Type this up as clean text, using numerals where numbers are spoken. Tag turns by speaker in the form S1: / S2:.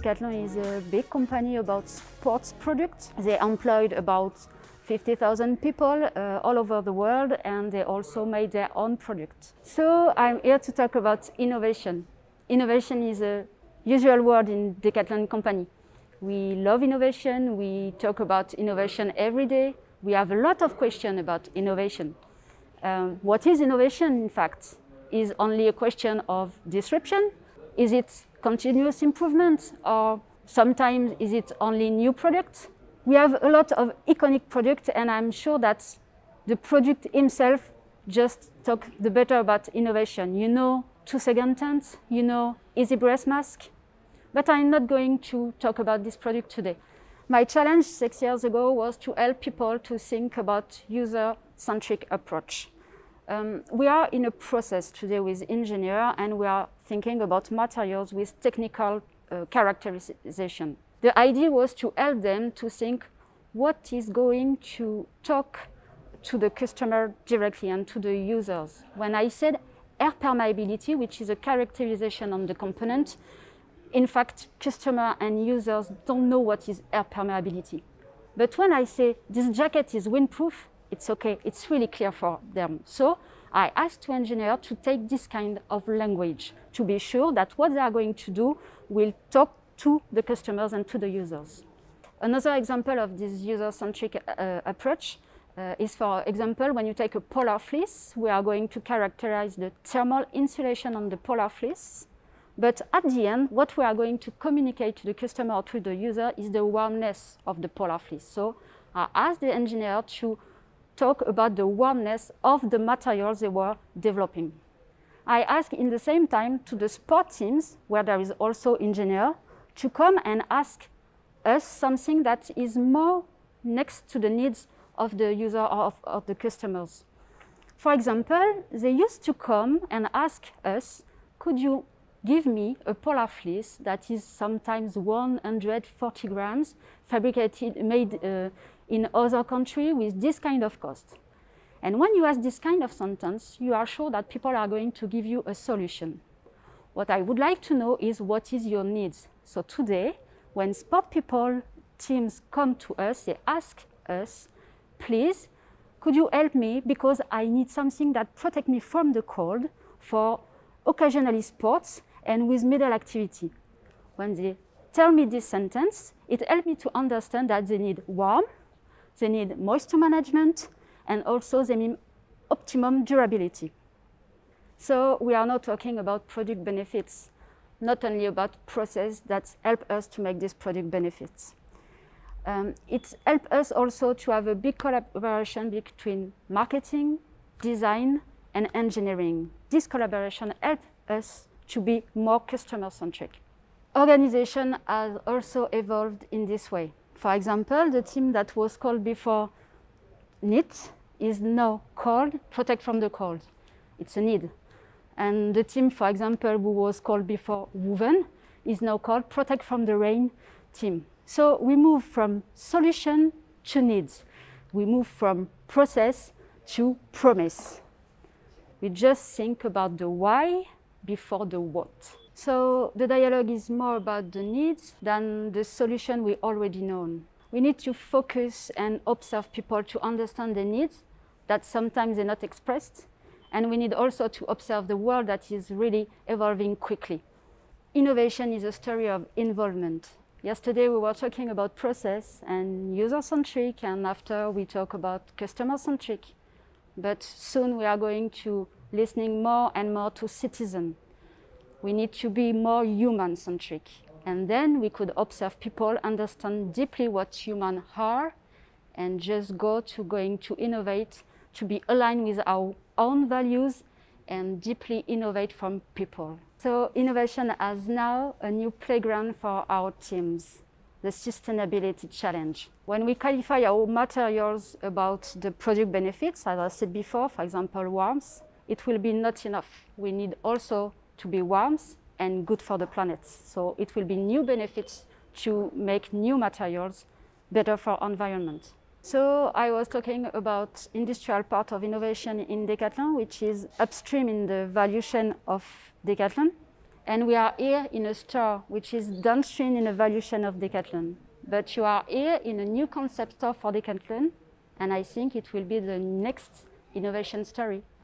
S1: Decathlon is a big company about sports products. They employed about 50,000 people all over the world, and they also made their own products. So I'm here to talk about innovation. Innovation is a usual word in Decathlon company. We love innovation, we talk about innovation every day. We have a lot of questions about innovation. What is innovation, in fact? Is only a question of disruption? Is it continuous improvement, or sometimes is it only new products? We have a lot of iconic products, and I'm sure that the product himself just talk the better about innovation. You know, 2-second tent, you know, easy breath mask. But I'm not going to talk about this product today. My challenge 6 years ago was to help people to think about user-centric approach. We are in a process today with engineers, and we are thinking about materials with technical characterization. The idea was to help them to think what is going to talk to the customer directly and to the users. When I said air permeability, which is a characterization on the component, in fact, customers and users don't know what is air permeability. But when I say this jacket is windproof, it's okay, it's really clear for them. So I asked the engineer to take this kind of language to be sure that what they are going to do will talk to the customers and to the users. Another example of this user-centric approach is, for example, when you take a polar fleece, we are going to characterize the thermal insulation on the polar fleece. But at the end, what we are going to communicate to the customer or to the user is the warmness of the polar fleece. So I asked the engineer to talk about the warmness of the materials they were developing. I asked in the same time to the sport teams, where there is also engineer, to come and ask us something that is more next to the needs of the user or of the customers. For example, they used to come and ask us, could you give me a polar fleece that is sometimes 140 grams, fabricated, made in other countries with this kind of cost. And when you ask this kind of sentence, you are sure that people are going to give you a solution. What I would like to know is what is your needs. So today, when sport people, teams come to us, they ask us, please, could you help me because I need something that protects me from the cold for occasionally sports and with middle activity. When they tell me this sentence, it helps me to understand that they need warm, they need moisture management, and also they need optimum durability. So we are not talking about product benefits, not only about process that help us to make this product benefits. It helps us also to have a big collaboration between marketing, design, and engineering. This collaboration helps us to be more customer-centric. Organization has also evolved in this way. For example, the team that was called before knit is now called protect from the cold. It's a need. And the team, for example, who was called before woven is now called protect from the rain team. So we move from solution to needs. We move from process to promise. We just think about the why before the what. So the dialogue is more about the needs than the solution we already know. We need to focus and observe people to understand the needs that sometimes they're not expressed. And we need also to observe the world that is really evolving quickly. Innovation is a story of involvement. Yesterday we were talking about process and user-centric, and after we talk about customer-centric. But soon we are going to listening more and more to citizens. We need to be more human-centric. And then we could observe people, understand deeply what humans are, and just going to innovate, to be aligned with our own values and deeply innovate from people. So innovation has now a new playground for our teams, the sustainability challenge. When we qualify our materials about the product benefits, as I said before, for example, warmth, it will be not enough. We need also to be warmth and good for the planet. So it will be new benefits to make new materials better for environment. So I was talking about industrial part of innovation in Decathlon, which is upstream in the value chain of Decathlon. And we are here in a store which is downstream in the value chain of Decathlon. But you are here in a new concept store for Decathlon, and I think it will be the next innovation story.